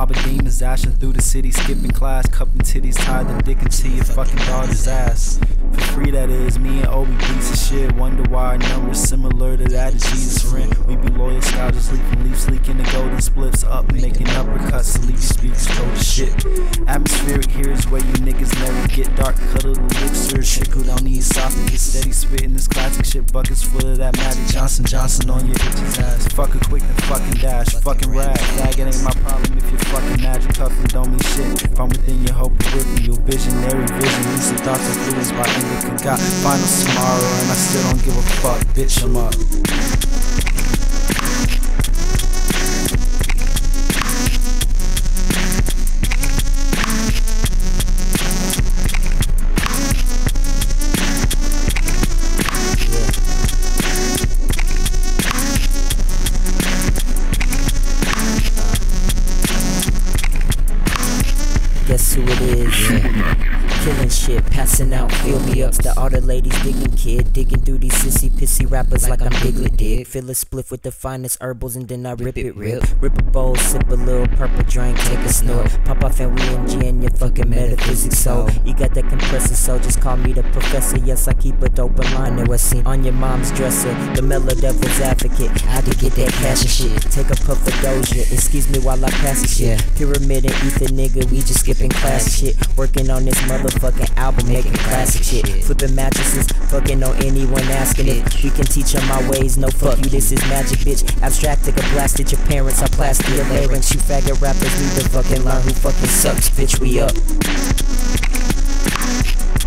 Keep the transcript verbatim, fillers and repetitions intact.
Mob of demons dashing through the city, skipping class, cupping titties, tied the dick into your fucking daughter's ass. For free, that is. Me and Obi beats of shit. Wonder why our numbers similar to that of Jesus rent. We be loyal scouts, leaking leaves, leaking the golden splits up, making uppercuts, leave speaks cold shit. Atmospheric here is where you niggas never get dark. Cuddle elixir, trickle down the esophagus, steady spitting this classic shit. Buckets full of that Magic Johnson Johnson on your bitch's ass. Fuck a quick and fucking dash, fucking rag. Faggot ain't my problem if you're fucking magic cuffing don't mean shit. If I'm within your hope of whipping your visionary vision, lucid thoughts influenced by indica. Got finals tomorrow and I still don't give a fuck. Bitch, I'm up. Guess who it is? Yeah. Killing shit, passing out, fill me up. To all the ladies digging, kid, digging through these sissy pissy rappers like I'm Diglett dig. Fill a spliff with the finest herbals and then I rip it, rip. Rip a bowl, sip a little purple drink, take a snort. Pop off and we in G and your fucking metaphysics. So you got that compressor, so just call me the professor. Yes, I keep a dope line that was seen on your mom's dresser. The mellow devil's advocate, I had to get that cash and shit. Take a puff of Doja, excuse me while I pass the shit. Pyramid and ether nigga, we just skipping classic shit. Working on this motherfucking album, making classic shit. Flipping mattresses, fucking on anyone asking if we can teach them my ways. No fuck you, this is magic, bitch. Abstract, take a blast at your parents. I plastic your larynx. You faggot rappers need to fucking learn who fucking sucks, bitch. We up.